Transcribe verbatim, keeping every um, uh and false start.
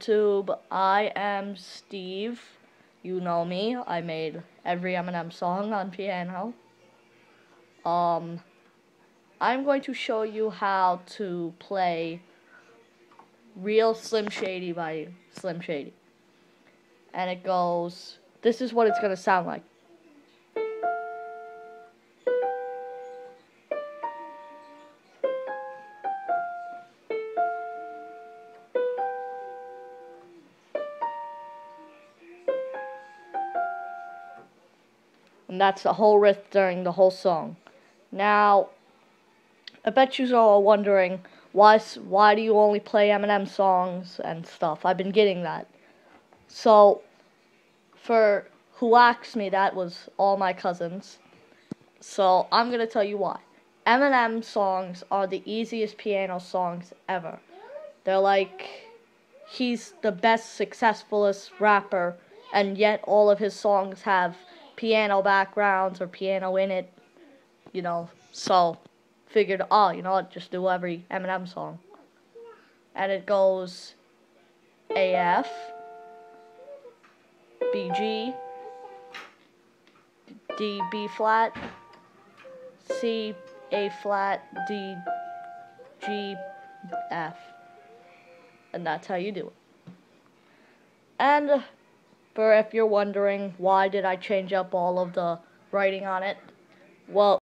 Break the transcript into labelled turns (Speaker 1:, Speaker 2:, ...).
Speaker 1: YouTube. I am Steve. You know me. I made every Eminem song on piano. Um, I'm going to show you how to play Real Slim Shady by Slim Shady. And it goes, this is what it's going to sound like. And that's the whole riff during the whole song. Now, I bet you all are wondering, why, why do you only play Eminem songs and stuff? I've been getting that. So, for who asked me, that was all my cousins. So, I'm going to tell you why. Eminem songs are the easiest piano songs ever. They're like, he's the best, successfulest rapper, and yet all of his songs have piano backgrounds or piano in it, you know, so figured, oh, you know what, just do every Eminem song. And it goes A F, B G, D, B flat, C, A flat, D, G, F. And that's how you do it. And for if you're wondering, why did I change up all of the writing on it? Well,